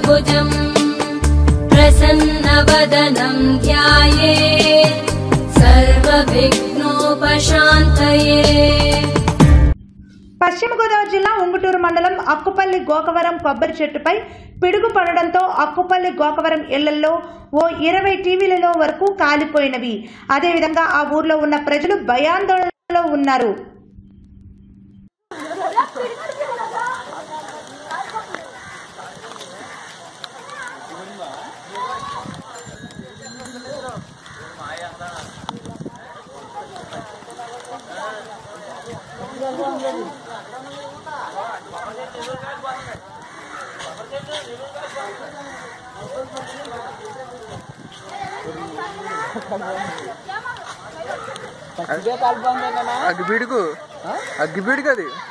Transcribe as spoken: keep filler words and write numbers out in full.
चतुर्भुजम् प्रसन्नवदनं ध्यायेत् सर्वविघ्नोपशान्तये। పశ్చిమ గోదావరి జిల్లా ఉంగుటూరు మండలం అక్కుపల్లి గోకవరం కొబ్బరి చెట్టుపై పిడుగు పడడంతో అక్కుపల్లి గోకవరం ఇళ్లలో ఓ ఇరవై టీవీలలో వరకు కాలిపోయినవి. అదేవిధంగా ఆ ఊర్లో ఉన్న ప్రజలు భయాందోళనలో ఉన్నారు. అగ్గిపీడుకు అగ్గిపీడుకు అది